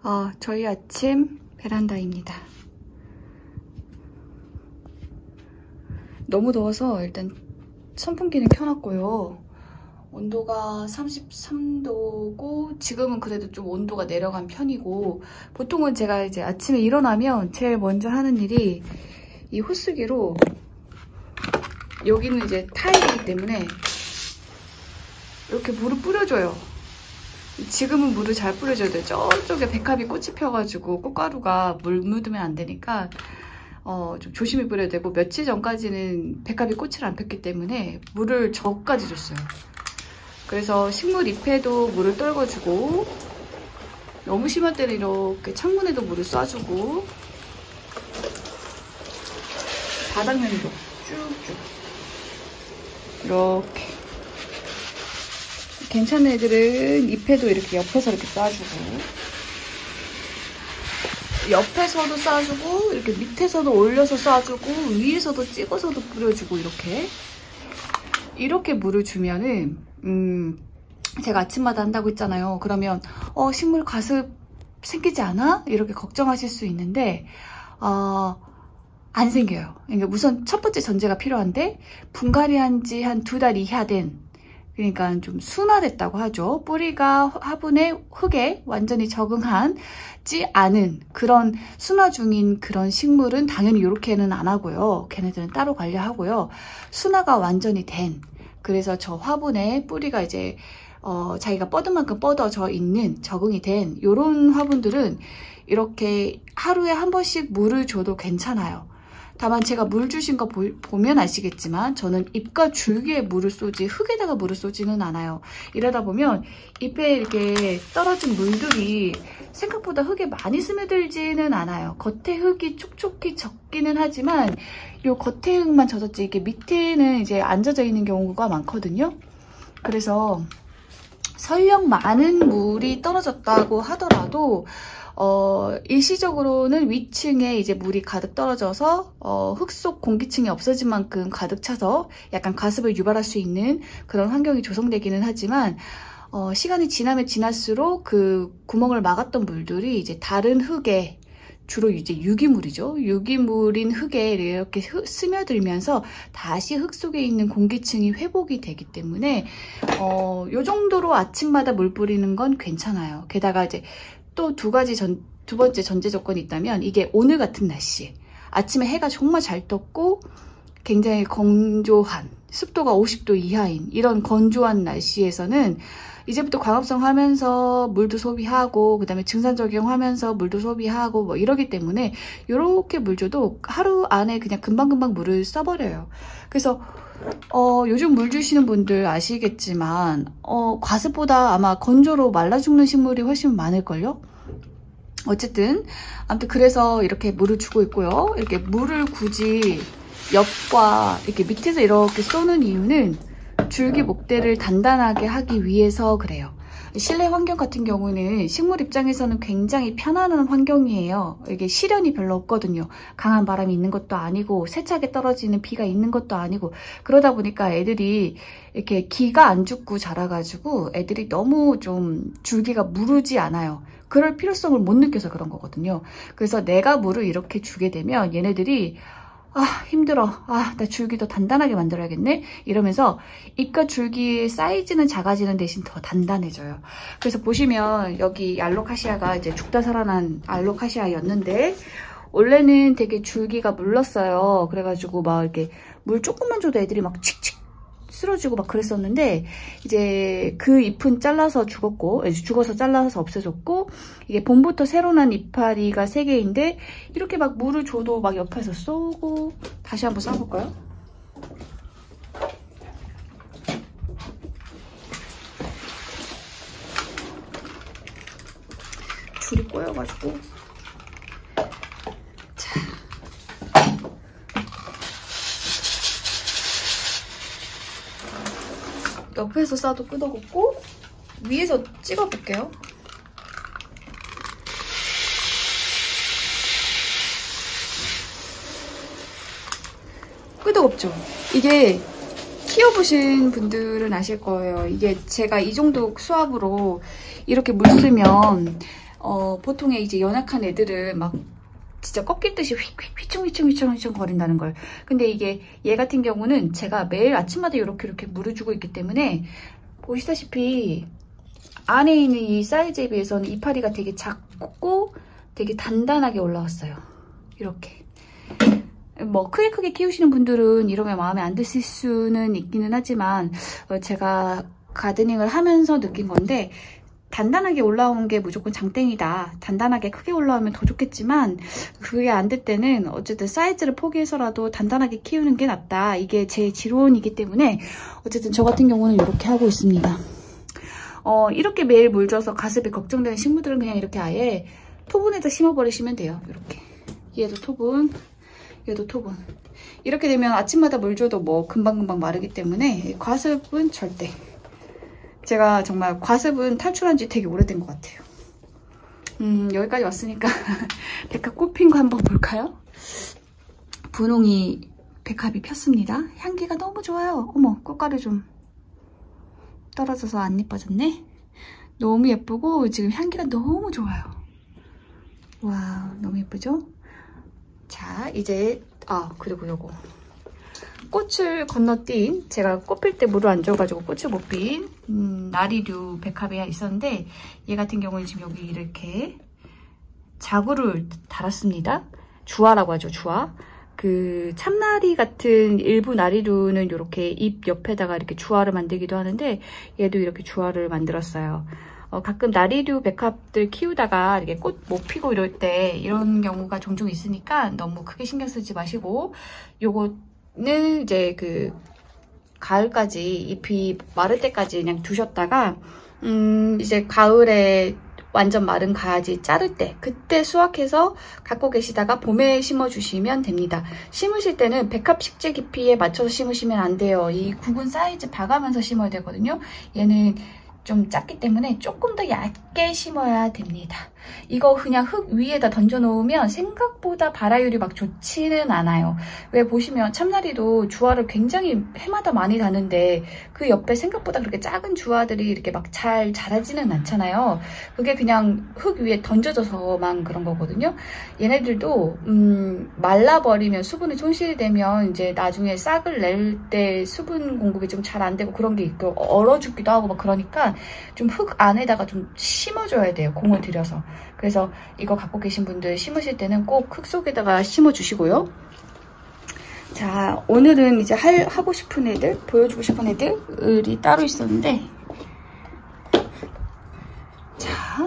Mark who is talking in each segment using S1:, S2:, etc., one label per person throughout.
S1: 저희 아침 베란다입니다. 너무 더워서 일단 선풍기는 켜놨고요. 온도가 33도고 지금은 그래도 좀 온도가 내려간 편이고, 보통은 제가 이제 아침에 일어나면 제일 먼저 하는 일이 이 호스기로, 여기는 이제 타일이기 때문에 이렇게 물을 뿌려줘요. 지금은 물을 잘 뿌려줘야 돼요. 저쪽에 백합이 꽃이 펴가지고 꽃가루가 물 묻으면 안 되니까 좀 조심히 뿌려야 되고, 며칠 전까지는 백합이 꽃을 안 폈기 때문에 물을 저까지 줬어요. 그래서 식물 잎에도 물을 떨궈주고, 너무 심할 때는 이렇게 창문에도 물을 쏴주고, 바닥면도 쭉쭉 이렇게. 괜찮은 애들은 잎에도 이렇게 옆에서 이렇게 쏴주고, 옆에서도 쏴주고, 이렇게 밑에서도 올려서 쏴주고, 위에서도 찍어서도 뿌려주고, 이렇게 물을 주면은, 제가 아침마다 한다고 했잖아요. 그러면 식물 과습 생기지 않아? 이렇게 걱정하실 수 있는데 안 생겨요. 그러니까 우선 첫 번째 전제가 필요한데, 분갈이한 지 한 2달 이하 된, 그러니까 좀 순화됐다고 하죠. 뿌리가 화분의 흙에 완전히 적응하지 않은 그런 순화 중인 그런 식물은 당연히 이렇게는 안 하고요. 걔네들은 따로 관리하고요. 순화가 완전히 된, 그래서 저 화분에 뿌리가 이제 자기가 뻗은 만큼 뻗어져 있는, 적응이 된 이런 화분들은 이렇게 하루에 한 번씩 물을 줘도 괜찮아요. 다만 제가 물 주신 거 보면 아시겠지만, 저는 잎과 줄기에 물을 쏘지 흙에다가 물을 쏘지는 않아요. 이러다 보면 잎에 이렇게 떨어진 물들이 생각보다 흙에 많이 스며들지는 않아요. 겉에 흙이 촉촉히 젖기는 하지만 요 겉에 흙만 젖었지, 이게 밑에는 이제 안 젖어 있는 경우가 많거든요. 그래서 설령 많은 물이 떨어졌다고 하더라도 일시적으로는 위층에 이제 물이 가득 떨어져서 흙 속 공기층이 없어진 만큼 가득 차서 약간 과습을 유발할 수 있는 그런 환경이 조성되기는 하지만, 시간이 지나면 지날수록 그 구멍을 막았던 물들이 이제 다른 흙에, 주로 이제 유기물이죠. 유기물인 흙에 이렇게 스며들면서 다시 흙 속에 있는 공기층이 회복이 되기 때문에 요 정도로 아침마다 물 뿌리는 건 괜찮아요. 게다가 이제 또 두 번째 전제 조건이 있다면, 이게 오늘 같은 날씨, 아침에 해가 정말 잘 떴고 굉장히 건조한, 습도가 50도 이하인 이런 건조한 날씨에서는 이제부터 광합성 하면서 물도 소비하고, 그 다음에 증산 적용하면서 물도 소비하고 뭐 이러기 때문에 이렇게 물 줘도 하루 안에 그냥 금방금방 물을 써버려요. 그래서 요즘 물 주시는 분들 아시겠지만 과습보다 아마 건조로 말라 죽는 식물이 훨씬 많을걸요. 어쨌든 아무튼 그래서 이렇게 물을 주고 있고요. 이렇게 물을 굳이 옆과 이렇게 밑에서 이렇게 쏘는 이유는 줄기 목대를 단단하게 하기 위해서 그래요. 실내 환경 같은 경우는 식물 입장에서는 굉장히 편안한 환경이에요. 이게 시련이 별로 없거든요. 강한 바람이 있는 것도 아니고 세차게 떨어지는 비가 있는 것도 아니고, 그러다 보니까 애들이 이렇게 기가 안 죽고 자라가지고 애들이 너무 좀 줄기가 무르지 않아요. 그럴 필요성을 못 느껴서 그런 거거든요. 그래서 내가 물을 이렇게 주게 되면 얘네들이 힘들어. 나 줄기 더 단단하게 만들어야겠네? 이러면서 잎과 줄기의 사이즈는 작아지는 대신 더 단단해져요. 그래서 보시면 여기 알로카시아가 이제 죽다 살아난 알로카시아였는데, 원래는 되게 줄기가 물렀어요. 그래가지고 막 이렇게 물 조금만 줘도 애들이 막 칙칙 쓰러지고 막 그랬었는데, 이제 그 잎은 잘라서 죽어서 잘라서 없애줬고, 이게 봄부터 새로 난 이파리가 3개인데 이렇게 막 물을 줘도 막 옆에서 쏘고. 다시 한번 쏴볼까요? 줄이 꼬여가지고. 자, 옆에서 쏴도 끄덕없고 위에서 찍어볼게요. 끄덕없죠? 이게 키워보신 분들은 아실 거예요. 이게 제가 이 정도 수압으로 이렇게 물 쓰면 보통의 이제 연약한 애들은 막 진짜 꺾일 듯이 휘청휘청 거린다는 걸. 근데 이게 얘 같은 경우는 제가 매일 아침마다 이렇게 물어주고 있기 때문에 보시다시피 안에 있는 이 사이즈에 비해서는 이파리가 되게 작고 되게 단단하게 올라왔어요. 이렇게. 뭐 크게 키우시는 분들은 이러면 마음에 안 드실 수는 있기는 하지만 제가 가드닝을 하면서 느낀 건데 단단하게 올라온 게 무조건 장땡이다. 단단하게 크게 올라오면 더 좋겠지만 그게 안 될 때는 어쨌든 사이즈를 포기해서라도 단단하게 키우는 게 낫다. 이게 제 지론이기 때문에 어쨌든 저 같은 경우는 이렇게 하고 있습니다. 이렇게 매일 물 줘서 가습이 걱정되는 식물들은 그냥 이렇게 아예 토분에다 심어버리시면 돼요. 이렇게. 얘도 토분, 얘도 토분. 이렇게 되면 아침마다 물 줘도 뭐 금방금방 마르기 때문에 과습은 절대. 제가 정말 과습은 탈출한 지 되게 오래된 것 같아요. 여기까지 왔으니까 백합 꽃핀 거 한번 볼까요? 분홍이 백합이 폈습니다. 향기가 너무 좋아요. 어머, 꽃가루 좀 떨어져서 안 예뻐졌네. 너무 예쁘고 지금 향기가 너무 좋아요. 와우, 너무 예쁘죠? 자, 이제 그리고 요거 꽃을 건너뛴, 제가 꽃 필 때 물을 안 줘가지고 꽃을 못 핀 나리류 백합이 있었는데 얘 같은 경우는 지금 여기 이렇게 자구를 달았습니다. 주화라고 하죠, 주화. 그 참나리 같은 일부 나리류는 이렇게 잎 옆에다가 이렇게 주화를 만들기도 하는데 얘도 이렇게 주화를 만들었어요. 가끔 나리류 백합들 키우다가 이렇게 꽃 못 피고 이럴 때 이런 경우가 종종 있으니까 너무 크게 신경 쓰지 마시고, 요거는 이제 그 가을까지 잎이 마를 때까지 그냥 두셨다가 이제 가을에 완전 마른 가지 자를 때 그때 수확해서 갖고 계시다가 봄에 심어주시면 됩니다. 심으실 때는 백합 식재 깊이에 맞춰서 심으시면 안 돼요. 이 굵은 사이즈 봐가면서 심어야 되거든요. 얘는 좀 작기 때문에 조금 더 얇게 심어야 됩니다. 이거 그냥 흙 위에다 던져놓으면 생각보다 발화율이 막 좋지는 않아요. 왜 보시면 참나리도 주화를 굉장히 해마다 많이 다는데 그 옆에 생각보다 그렇게 작은 주화들이 이렇게 막 잘 자라지는 않잖아요. 그게 그냥 흙 위에 던져져서만 그런 거거든요. 얘네들도 말라버리면 수분이 손실이 되면 이제 나중에 싹을 낼 때 수분 공급이 좀 잘 안 되고 그런 게 있고 얼어 죽기도 하고 막 그러니까 좀 흙 안에다가 좀 심어줘야 돼요. 공을 들여서. 그래서 이거 갖고 계신 분들 심으실 때는 꼭 흙 속에다가 심어주시고요. 자, 오늘은 이제 하고 싶은 애들, 보여주고 싶은 애들이 따로 있었는데, 자,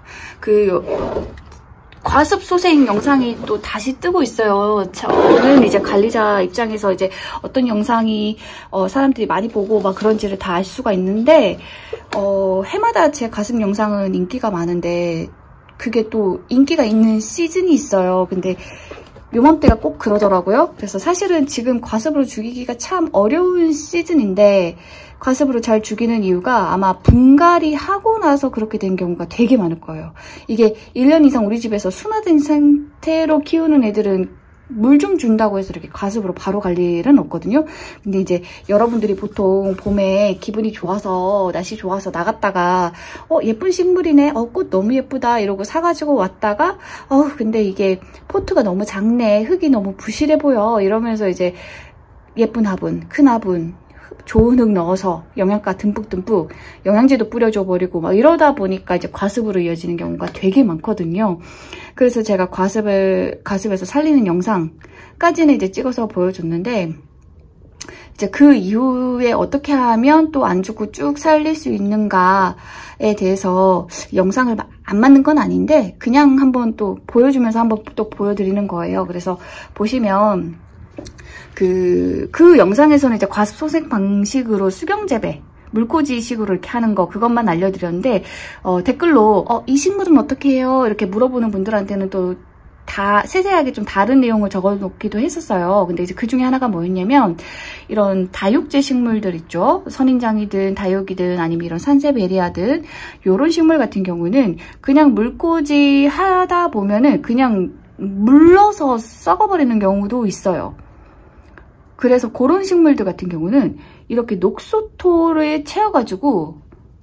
S1: 과습 소생 영상이 또 다시 뜨고 있어요. 저는 이제 관리자 입장에서 이제 어떤 영상이 사람들이 많이 보고 막 그런지를 다 알 수가 있는데, 해마다 제 과습 영상은 인기가 많은데 그게 또 인기가 있는 시즌이 있어요. 근데 요맘때가 꼭 그러더라고요. 그래서 사실은 지금 과습으로 죽이기가 참 어려운 시즌인데 과습으로 잘 죽이는 이유가 아마 분갈이 하고 나서 그렇게 된 경우가 되게 많을 거예요. 이게 1년 이상 우리 집에서 순화된 상태로 키우는 애들은 물 좀 준다고 해서 이렇게 과습으로 바로 갈 일은 없거든요. 근데 이제 여러분들이 보통 봄에 기분이 좋아서 날씨 좋아서 나갔다가 예쁜 식물이네, 꽃 너무 예쁘다 이러고 사가지고 왔다가 근데 이게 포트가 너무 작네, 흙이 너무 부실해 보여 이러면서 이제 예쁜 화분, 큰 화분 좋은 흙 넣어서 영양가 듬뿍듬뿍 영양제도 뿌려줘 버리고 막 이러다 보니까 이제 과습으로 이어지는 경우가 되게 많거든요. 그래서 제가 과습에서 살리는 영상까지는 이제 찍어서 보여줬는데, 이제 그 이후에 어떻게 하면 또 안 죽고 쭉 살릴 수 있는가에 대해서 영상을 안 맞는 건 아닌데 그냥 한번 또 보여주면서 한번 또 보여드리는 거예요. 그래서 보시면 그 영상에서는 이제 과습 소생 방식으로 수경재배, 물꽂이식으로 이렇게 하는 거 그것만 알려드렸는데 댓글로 이 식물은 어떻게 해요? 이렇게 물어보는 분들한테는 또 다 세세하게 좀 다른 내용을 적어놓기도 했었어요. 근데 이제 그 중에 하나가 뭐였냐면 이런 다육제 식물들 있죠. 선인장이든 다육이든 아니면 이런 산세베리아든 이런 식물 같은 경우는 그냥 물꽂이 하다 보면은 그냥 물러서 썩어버리는 경우도 있어요. 그래서 그런 식물들 같은 경우는 이렇게 녹소토를 채워가지고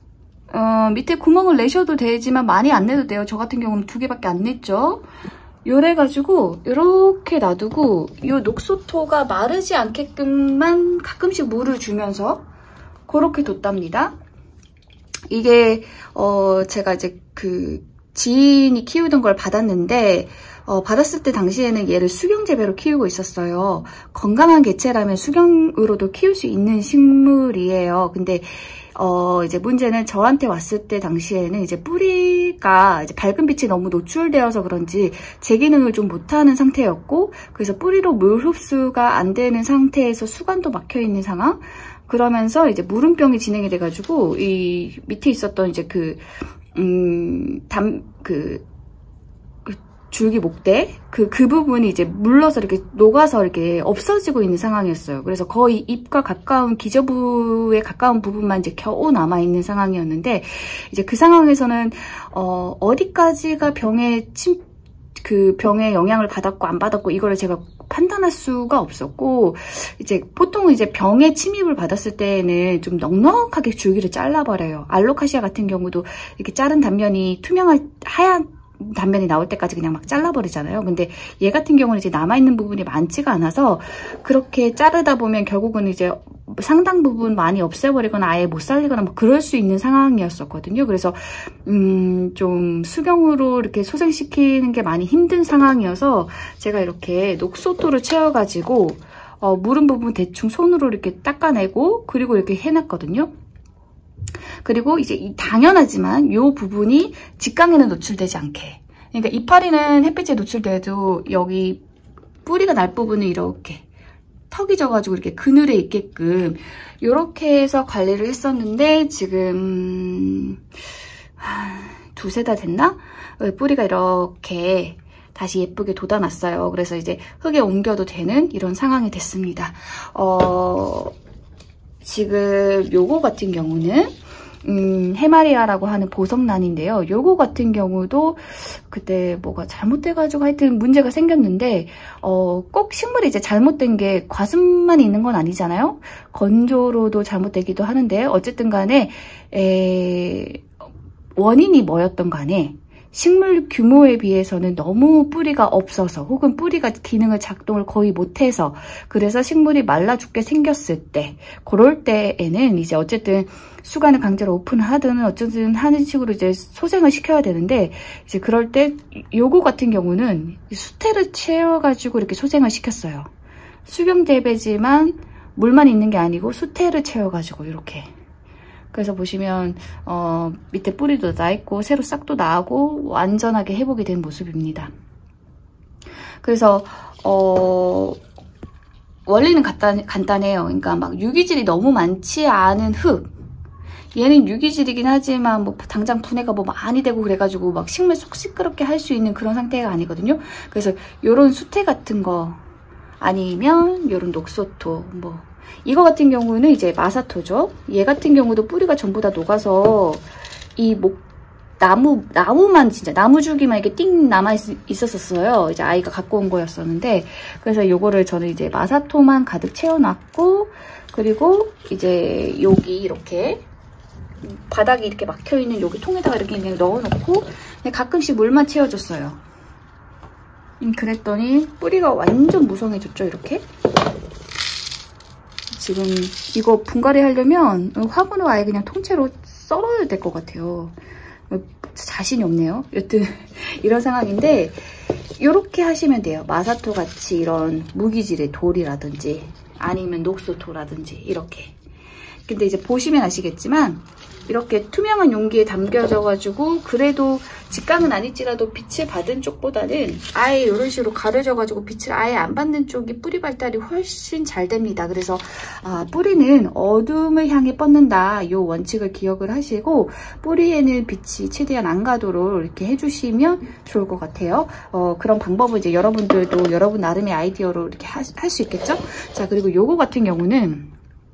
S1: 밑에 구멍을 내셔도 되지만 많이 안 내도 돼요. 저 같은 경우는 2개밖에 안 냈죠. 요래가지고 이렇게 놔두고 이 녹소토가 마르지 않게끔만 가끔씩 물을 주면서 그렇게 뒀답니다. 이게 제가 이제 그 지인이 키우던 걸 받았는데 받았을 때 당시에는 얘를 수경재배로 키우고 있었어요. 건강한 개체라면 수경으로도 키울 수 있는 식물이에요. 근데 이제 문제는 저한테 왔을 때 당시에는 이제 뿌리가 이제 밝은 빛이 너무 노출되어서 그런지 제 기능을 좀 못하는 상태였고, 그래서 뿌리로 물 흡수가 안 되는 상태에서 수관도 막혀 있는 상황. 그러면서 이제 무름병이 진행이 돼가지고 이 밑에 있었던 이제 줄기 목대 그 부분이 이제 물러서 이렇게 녹아서 이렇게 없어지고 있는 상황이었어요. 그래서 거의 잎과 가까운 기저부에 가까운 부분만 이제 겨우 남아 있는 상황이었는데, 이제 그 상황에서는 어디까지가 병의 영향을 받았고 안 받았고 이거를 제가 판단할 수가 없었고, 이제 보통 이제 병의 침입을 받았을 때에는 좀 넉넉하게 줄기를 잘라버려요. 알로카시아 같은 경우도 이렇게 자른 단면이 투명한 하얀 단면이 나올 때까지 그냥 막 잘라버리잖아요. 근데 얘 같은 경우는 이제 남아있는 부분이 많지가 않아서 그렇게 자르다 보면 결국은 이제 상당 부분 많이 없애버리거나 아예 못 살리거나 뭐 그럴 수 있는 상황이었었거든요. 그래서 좀 수경으로 이렇게 소생시키는 게 많이 힘든 상황이어서 제가 이렇게 녹소토를 채워가지고 무른 부분 대충 손으로 이렇게 닦아내고 그리고 이렇게 해놨거든요. 그리고 이제 당연하지만 이 부분이 직광에는 노출되지 않게, 그러니까 이파리는 햇빛에 노출돼도 여기 뿌리가 날 부분은 이렇게 턱이 져가지고 이렇게 그늘에 있게끔 이렇게 해서 관리를 했었는데, 지금 두세 달 됐나? 뿌리가 이렇게 다시 예쁘게 돋아났어요. 그래서 이제 흙에 옮겨도 되는 이런 상황이 됐습니다. 지금 요거 같은 경우는 헤마리아라고 하는 보석란인데요. 요거 같은 경우도 그때 뭐가 잘못돼가지고 하여튼 문제가 생겼는데, 꼭 식물이 이제 잘못된 게 과습만 있는 건 아니잖아요. 건조로도 잘못되기도 하는데, 어쨌든 간에 원인이 뭐였던 간에 식물 규모에 비해서는 너무 뿌리가 없어서, 혹은 뿌리가 기능을 작동을 거의 못해서, 그래서 식물이 말라 죽게 생겼을 때, 그럴 때에는 이제 어쨌든 수관을 강제로 오픈을 하든 어쨌든 하는 식으로 이제 소생을 시켜야 되는데, 이제 그럴 때 요거 같은 경우는 수태를 채워가지고 이렇게 소생을 시켰어요. 수경재배지만 물만 있는 게 아니고 수태를 채워가지고 이렇게. 그래서 보시면 밑에 뿌리도 나있고 새로 싹도 나고 완전하게 회복이 된 모습입니다. 그래서 원리는 간단해요. 그러니까 막 유기질이 너무 많지 않은 흙, 얘는 유기질이긴 하지만 뭐 당장 분해가 뭐 많이 되고 그래가지고 막 식물 속 시끄럽게 할 수 있는 그런 상태가 아니거든요. 그래서 요런 수태 같은 거 아니면 요런 녹소토, 뭐 이거 같은 경우는 이제 마사토죠. 얘 같은 경우도 뿌리가 전부 다 녹아서 이 나무만 진짜 나무 줄기만 이렇게 띵 남아 있었어요. 이제 아이가 갖고 온 거였었는데, 그래서 요거를 저는 이제 마사토만 가득 채워놨고, 그리고 이제 여기 이렇게 바닥이 이렇게 막혀 있는 여기 통에다가 이렇게 그냥 넣어놓고 그냥 가끔씩 물만 채워줬어요. 그랬더니 뿌리가 완전 무성해졌죠. 이렇게. 지금 이거 분갈이 하려면 화분으로 아예 그냥 통째로 썰어야 될 것 같아요. 자신이 없네요. 여튼 이런 상황인데, 이렇게 하시면 돼요. 마사토 같이 이런 무기질의 돌이라든지 아니면 녹소토라든지 이렇게. 근데 이제 보시면 아시겠지만 이렇게 투명한 용기에 담겨져가지고 그래도 직광은 아닐지라도 빛을 받은 쪽보다는 아예 이런 식으로 가려져가지고 빛을 아예 안 받는 쪽이 뿌리 발달이 훨씬 잘 됩니다. 그래서 뿌리는 어둠을 향해 뻗는다, 이 원칙을 기억을 하시고 뿌리에는 빛이 최대한 안 가도록 이렇게 해주시면 좋을 것 같아요. 그런 방법을 이제 여러분들도 여러분 나름의 아이디어로 이렇게 할 수 있겠죠? 자, 그리고 요거 같은 경우는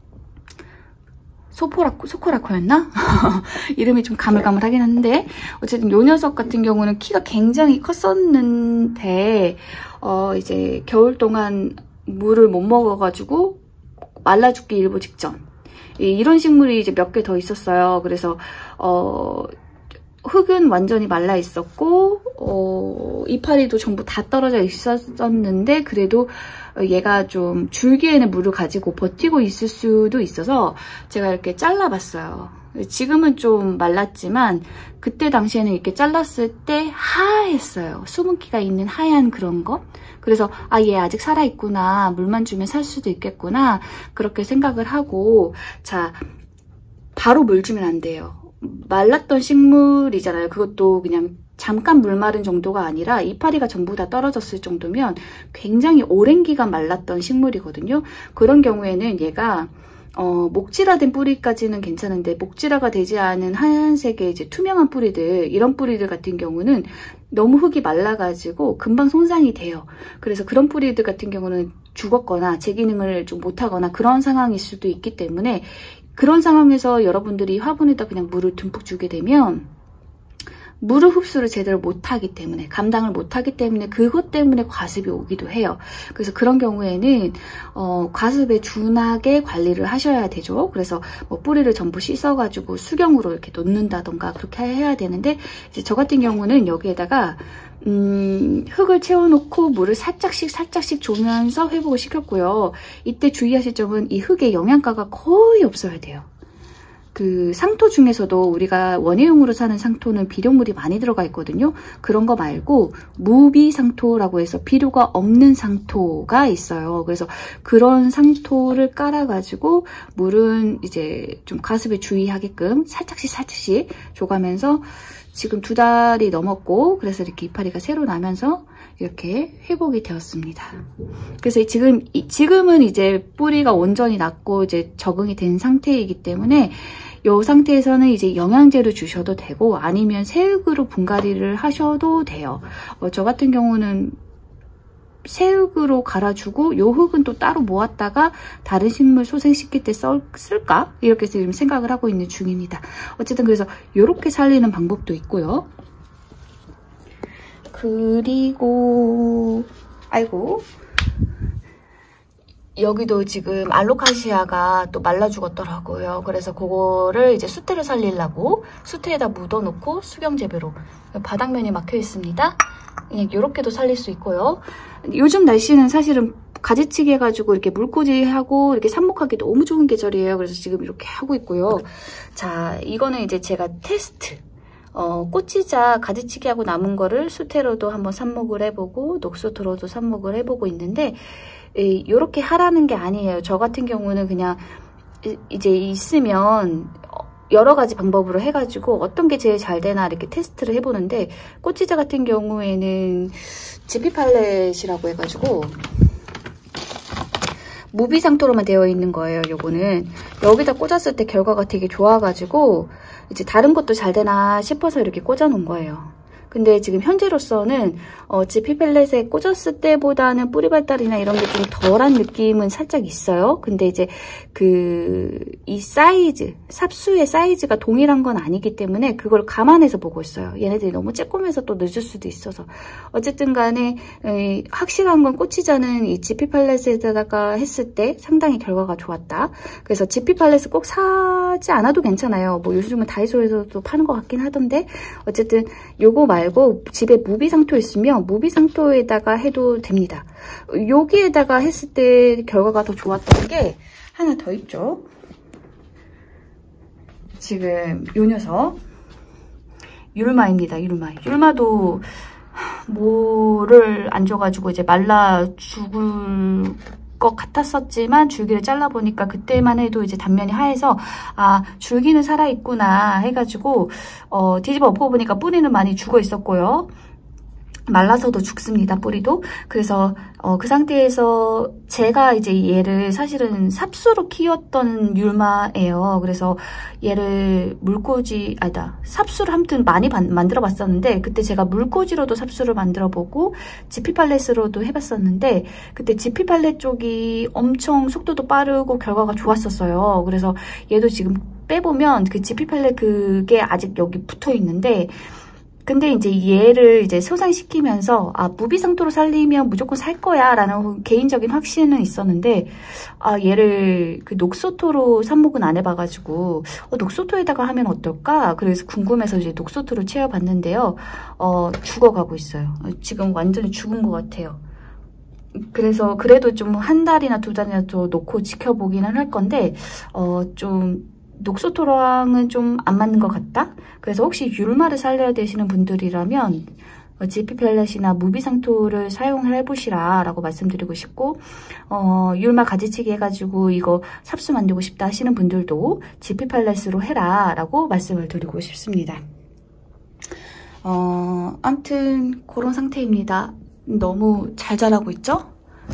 S1: 소코라코였나? 이름이 좀 가물가물하긴 한데, 어쨌든 요 녀석 같은 경우는 키가 굉장히 컸었는데, 이제 겨울 동안 물을 못 먹어가지고 말라 죽기 일보 직전. 이런 식물이 이제 몇 개 더 있었어요. 그래서 흙은 완전히 말라 있었고 이파리도 전부 다 떨어져 있었는데 그래도 얘가 좀 줄기에는 물을 가지고 버티고 있을 수도 있어서 제가 이렇게 잘라봤어요. 지금은 좀 말랐지만 그때 당시에는 이렇게 잘랐을 때 하했어요. 수분기가 있는 하얀 그런 거. 그래서 아, 얘 아직 살아있구나. 물만 주면 살 수도 있겠구나. 그렇게 생각을 하고 자, 바로 물 주면 안 돼요. 말랐던 식물이잖아요. 그것도 그냥 잠깐 물 마른 정도가 아니라 이파리가 전부 다 떨어졌을 정도면 굉장히 오랜 기간 말랐던 식물이거든요. 그런 경우에는 얘가 목질화된 뿌리까지는 괜찮은데 목질화가 되지 않은 하얀색의 이제 투명한 뿌리들, 이런 뿌리들 같은 경우는 너무 흙이 말라가지고 금방 손상이 돼요. 그래서 그런 뿌리들 같은 경우는 죽었거나 제 기능을 좀 못하거나 그런 상황일 수도 있기 때문에 그런 상황에서 여러분들이 화분에다 그냥 물을 듬뿍 주게 되면 물을 흡수를 제대로 못하기 때문에, 감당을 못하기 때문에 그것 때문에 과습이 오기도 해요. 그래서 그런 경우에는 과습에 준하게 관리를 하셔야 되죠. 그래서 뭐 뿌리를 전부 씻어가지고 수경으로 이렇게 놓는다던가 그렇게 해야 되는데 이제 저 같은 경우는 여기에다가 흙을 채워놓고 물을 살짝씩 주면서 회복을 시켰고요. 이때 주의하실 점은 이 흙에 영양가가 거의 없어야 돼요. 그 상토 중에서도 우리가 원예용으로 사는 상토는 비료물이 많이 들어가 있거든요. 그런 거 말고 무비 상토라고 해서 비료가 없는 상토가 있어요. 그래서 그런 상토를 깔아가지고 물은 이제 좀 가습에 주의하게끔 살짝씩 줘가면서 지금 2달이 넘었고 그래서 이렇게 이파리가 새로 나면서 이렇게 회복이 되었습니다. 그래서 지금은 이제 뿌리가 온전히 났고 이제 적응이 된 상태이기 때문에 이 상태에서는 이제 영양제를 주셔도 되고 아니면 새흙으로 분갈이를 하셔도 돼요. 저 같은 경우는 새흙으로 갈아주고 요 흙은 또 따로 모았다가 다른 식물 소생시킬 때 쓸까? 이렇게 지금 생각을 하고 있는 중입니다. 어쨌든 그래서 이렇게 살리는 방법도 있고요. 그리고 아이고 여기도 지금 알로카시아가 또 말라 죽었더라고요. 그래서 그거를 이제 수태를 살리려고 수태에다 묻어놓고 수경 재배로 바닥면이 막혀 있습니다. 그냥 이렇게도 살릴 수 있고요. 요즘 날씨는 사실은 가지치기 해가지고 이렇게 물꽂이하고 이렇게 삽목하기 너무 좋은 계절이에요. 그래서 지금 이렇게 하고 있고요. 자, 이거는 이제 제가 테스트. 꽃치자 가지치기하고 남은 거를 수태로도 한번 삽목을 해보고 녹수토로도 삽목을 해보고 있는데 이렇게 하라는 게 아니에요. 저 같은 경우는 그냥 이제 있으면 여러 가지 방법으로 해가지고 어떤 게 제일 잘 되나 이렇게 테스트를 해보는데 꽃치자 같은 경우에는 지피 팔렛이라고 해가지고 무비 상토로만 되어 있는 거예요. 요거는 여기다 꽂았을 때 결과가 되게 좋아가지고 이제 다른 것도 잘 되나 싶어서 이렇게 꽂아 놓은 거예요. 근데 지금 현재로서는 지피 펠렛에 꽂았을 때보다는 뿌리 발달이나 이런 게 좀 덜한 느낌은 살짝 있어요. 근데 이제 이 사이즈, 삽수의 사이즈가 동일한 건 아니기 때문에 그걸 감안해서 보고 있어요. 얘네들이 너무 쬐꼬매서 또 늦을 수도 있어서. 어쨌든 간에 확실한 건 꽃치자는 이 지피 펠렛에다가 했을 때 상당히 결과가 좋았다. 그래서 지피 펠렛을 꼭 사지 않아도 괜찮아요. 뭐 요즘은 다이소에서도 파는 것 같긴 하던데 어쨌든 요거 말고 집에 무비 상토 있으면 무비 상토에다가 해도 됩니다. 여기에다가 했을 때 결과가 더 좋았던 게 하나 더 있죠. 지금 요 녀석 율마입니다. 율마도 뭐를 안 줘가지고 이제 말라 죽을 것 같았었지만 줄기를 잘라보니까 그때만 해도 이제 단면이 하얘서 아 줄기는 살아있구나 해가지고 뒤집어 엎어보니까 뿌리는 많이 죽어 있었고요. 말라서도 죽습니다. 뿌리도. 그래서 그 상태에서 제가 이제 얘를 사실은 삽수로 키웠던 율마예요. 그래서 얘를 삽수를 아무튼 많이 만들어 봤었는데 그때 제가 물꽂이로도 삽수를 만들어 보고 지피 팔렛으로도 해봤었는데 그때 지피 팔렛 쪽이 엄청 속도도 빠르고 결과가 좋았었어요. 그래서 얘도 지금 빼보면 그 지피 팔렛 그게 아직 여기 붙어 있는데 근데 이제 얘를 이제 소생시키면서 무비상토로 살리면 무조건 살 거야 라는 개인적인 확신은 있었는데 얘를 그 녹소토로 삽목은 안 해봐가지고 녹소토에다가 하면 어떨까? 그래서 궁금해서 이제 녹소토로 채워봤는데요. 죽어가고 있어요. 지금 완전히 죽은 것 같아요. 그래서 그래도 좀 한 달이나 두 달이나 더 놓고 지켜보기는 할 건데 좀 녹소토랑은 좀 안 맞는 것 같다? 그래서 혹시 율마를 살려야 되시는 분들이라면 지피 펠렛이나 무비상토를 사용을 해보시라 라고 말씀드리고 싶고 율마 가지치기 해가지고 이거 삽수 만들고 싶다 하시는 분들도 지피 펠렛으로 해라 라고 말씀을 드리고 싶습니다. 아무튼 그런 상태입니다. 너무 잘 자라고 있죠?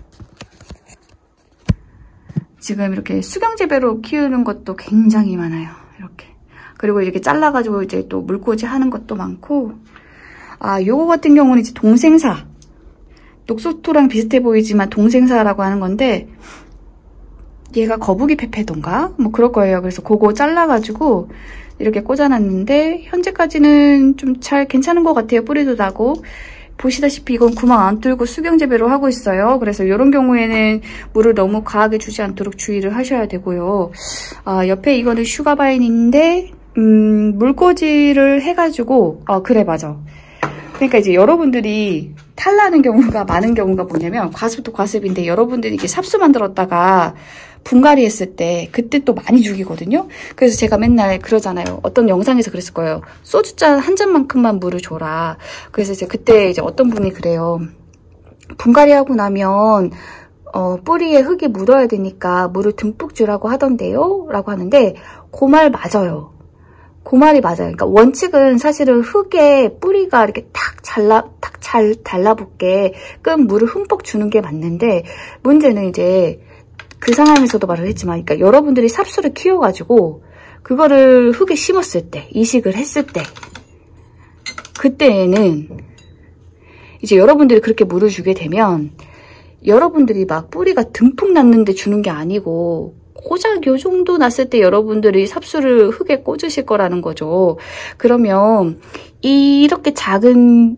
S1: 지금 이렇게 수경재배로 키우는 것도 굉장히 많아요. 이렇게. 그리고 이렇게 잘라가지고 이제 또 물꽂이 하는 것도 많고, 요거 같은 경우는 이제 동생사. 녹소토랑 비슷해 보이지만 동생사라고 하는 건데, 얘가 거북이 페페던가? 뭐 그럴 거예요. 그래서 그거 잘라가지고 이렇게 꽂아놨는데, 현재까지는 좀 잘 괜찮은 것 같아요. 뿌리도 나고. 보시다시피 이건 구멍 안 뚫고 수경재배로 하고 있어요. 그래서 이런 경우에는 물을 너무 과하게 주지 않도록 주의를 하셔야 되고요. 옆에 이거는 슈가바인인데 물꽂이를 해가지고 그래 맞아. 그러니까 이제 여러분들이 탈나는 경우가 많은 경우가 뭐냐면 과습도 과습인데 여러분들이 이렇게 삽수 만들었다가 분갈이 했을 때 그때 또 많이 죽이거든요. 그래서 제가 맨날 그러잖아요. 어떤 영상에서 그랬을 거예요. 소주잔 한 잔만큼만 물을 줘라. 그래서 이제 그때 이제 어떤 분이 그래요. 분갈이 하고 나면 뿌리에 흙이 묻어야 되니까 물을 듬뿍 주라고 하던데요? 라고 하는데 그 말 맞아요. 그 말이 맞아요. 그러니까 원칙은 사실은 흙에 뿌리가 이렇게 잘 달라붙게 끔 물을 흠뻑 주는 게 맞는데 문제는 이제 그 상황에서도 말을 했지만 그러니까 여러분들이 삽수를 키워가지고 그거를 흙에 심었을 때 이식을 했을 때 그때에는 이제 여러분들이 그렇게 물을 주게 되면 여러분들이 막 뿌리가 듬뿍 났는데 주는 게 아니고 고작 요 정도 났을 때 여러분들이 삽수를 흙에 꽂으실 거라는 거죠. 그러면 이렇게 작은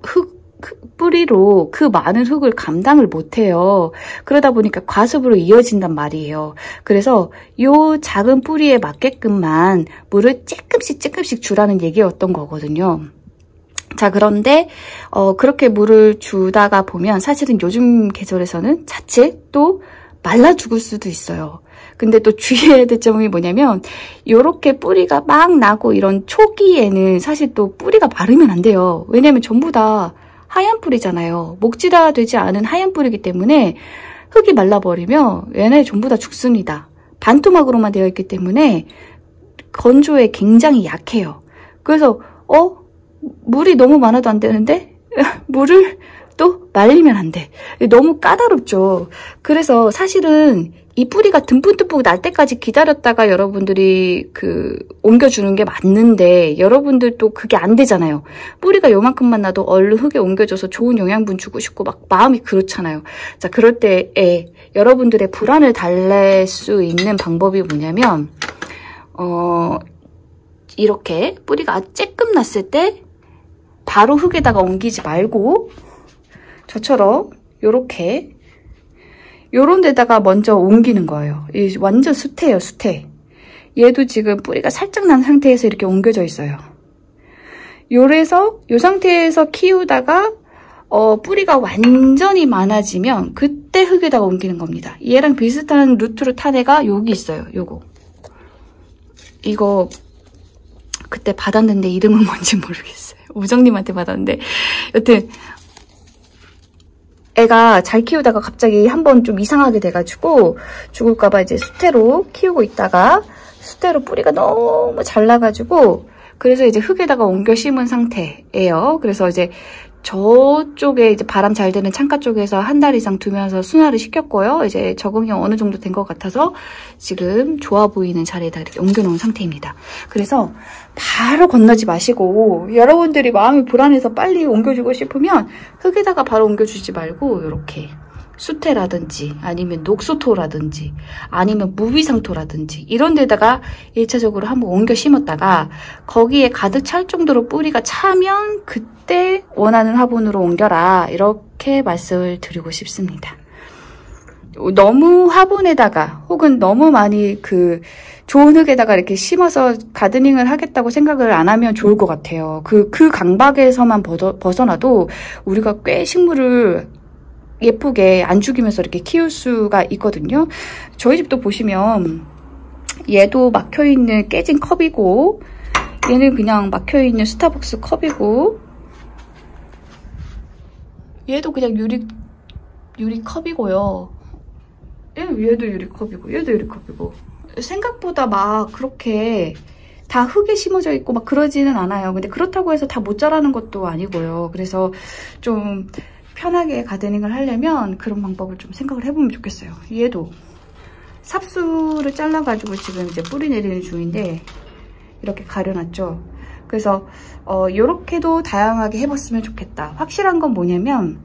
S1: 뿌리로 그 많은 흙을 감당을 못해요. 그러다 보니까 과습으로 이어진단 말이에요. 그래서 요 작은 뿌리에 맞게끔만 물을 조금씩 주라는 얘기였던 거거든요. 자, 그런데 그렇게 물을 주다가 보면 사실은 요즘 계절에서는 자칫 또 말라 죽을 수도 있어요. 근데 또 주의해야 될 점이 뭐냐면 요렇게 뿌리가 막 나고 이런 초기에는 사실 또 뿌리가 마르면 안 돼요. 왜냐면 전부 다 하얀 뿌리잖아요. 목질화 되지 않은 하얀 뿌리이기 때문에 흙이 말라버리면 얘네 전부 다 죽습니다. 반토막으로만 되어 있기 때문에 건조에 굉장히 약해요. 그래서 물이 너무 많아도 안 되는데 물을 또 말리면 안 돼. 너무 까다롭죠. 그래서 사실은 이 뿌리가 듬뿍듬뿍 날 때까지 기다렸다가 여러분들이 옮겨주는 게 맞는데 여러분들도 그게 안 되잖아요. 뿌리가 요만큼만 나도 얼른 흙에 옮겨줘서 좋은 영양분 주고 싶고 막 마음이 그렇잖아요. 자, 그럴 때에 여러분들의 불안을 달랠 수 있는 방법이 뭐냐면 이렇게 뿌리가 쬐끔 났을 때 바로 흙에다가 옮기지 말고 저처럼 요렇게 요런 데다가 먼저 옮기는 거예요. 완전 수태예요, 수태. 얘도 지금 뿌리가 살짝 난 상태에서 이렇게 옮겨져 있어요. 요래서 요 상태에서 키우다가 뿌리가 완전히 많아지면 그때 흙에다가 옮기는 겁니다. 얘랑 비슷한 루트를 탄 애가 여기 있어요. 요거. 이거 그때 받았는데 이름은 뭔지 모르겠어요. 우정님한테 받았는데 여튼 애가 잘 키우다가 갑자기 한번 좀 이상하게 돼가지고 죽을까봐 이제 수태로 키우고 있다가 수태로 뿌리가 너무 잘 나가지고 그래서 이제 흙에다가 옮겨 심은 상태예요. 그래서 이제 저쪽에 이제 바람 잘 되는 창가 쪽에서 한 달 이상 두면서 순화를 시켰고요. 이제 적응이 어느 정도 된 것 같아서 지금 좋아 보이는 자리에다 이렇게 옮겨놓은 상태입니다. 그래서 바로 건너지 마시고 여러분들이 마음이 불안해서 빨리 옮겨주고 싶으면 흙에다가 바로 옮겨주지 말고 이렇게 수태라든지 아니면 녹수토라든지 아니면 무비상토라든지 이런 데다가 1차적으로 한번 옮겨 심었다가 거기에 가득 찰 정도로 뿌리가 차면 그때 원하는 화분으로 옮겨라, 이렇게 말씀을 드리고 싶습니다. 너무 화분에다가 혹은 너무 많이 그 좋은 흙에다가 이렇게 심어서 가드닝을 하겠다고 생각을 안 하면 좋을 것 같아요. 그 강박에서만 벗어나도 우리가 꽤 식물을 예쁘게 안 죽이면서 이렇게 키울 수가 있거든요. 저희 집도 보시면 얘도 막혀있는 깨진 컵이고, 얘는 그냥 막혀있는 스타벅스 컵이고, 얘도 그냥 유리 컵이고요. 얘도 유리컵이고 얘도 유리컵이고, 생각보다 막 그렇게 다 흙에 심어져 있고 막 그러지는 않아요. 근데 그렇다고 해서 다 못 자라는 것도 아니고요. 그래서 좀 편하게 가드닝을 하려면 그런 방법을 좀 생각을 해보면 좋겠어요. 얘도 삽수를 잘라가지고 지금 이제 뿌리 내리는 중인데 이렇게 가려놨죠. 그래서 요렇게도 다양하게 해봤으면 좋겠다. 확실한 건 뭐냐면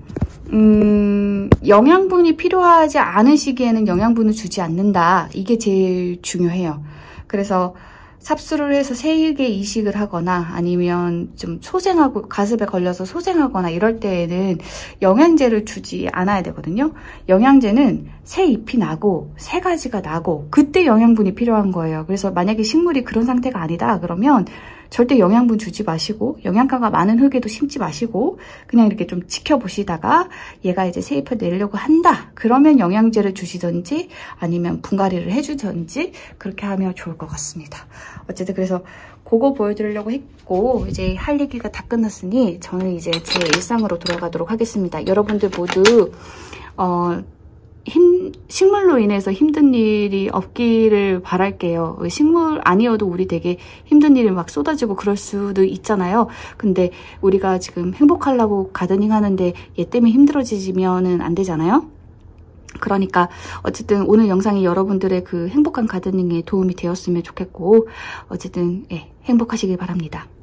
S1: 영양분이 필요하지 않은 시기에는 영양분을 주지 않는다. 이게 제일 중요해요. 그래서 삽수를 해서 세게 이식을 하거나 아니면 좀 소생하고 가습에 걸려서 소생하거나 이럴 때에는 영양제를 주지 않아야 되거든요. 영양제는 새 잎이 나고 새 가지가 나고 그때 영양분이 필요한 거예요. 그래서 만약에 식물이 그런 상태가 아니다 그러면 절대 영양분 주지 마시고 영양가가 많은 흙에도 심지 마시고 그냥 이렇게 좀 지켜보시다가 얘가 이제 새 잎을 내려고 한다 그러면 영양제를 주시든지 아니면 분갈이를 해주든지 그렇게 하면 좋을 것 같습니다. 어쨌든 그래서 그거 보여드리려고 했고 이제 할 얘기가 다 끝났으니 저는 이제 제 일상으로 돌아가도록 하겠습니다. 여러분들 모두 식물로 인해서 힘든 일이 없기를 바랄게요. 식물 아니어도 우리 되게 힘든 일이 막 쏟아지고 그럴 수도 있잖아요. 근데 우리가 지금 행복하려고 가드닝 하는데 얘 때문에 힘들어지면은 안 되잖아요. 그러니까 어쨌든 오늘 영상이 여러분들의 그 행복한 가드닝에 도움이 되었으면 좋겠고 어쨌든 행복하시길 바랍니다.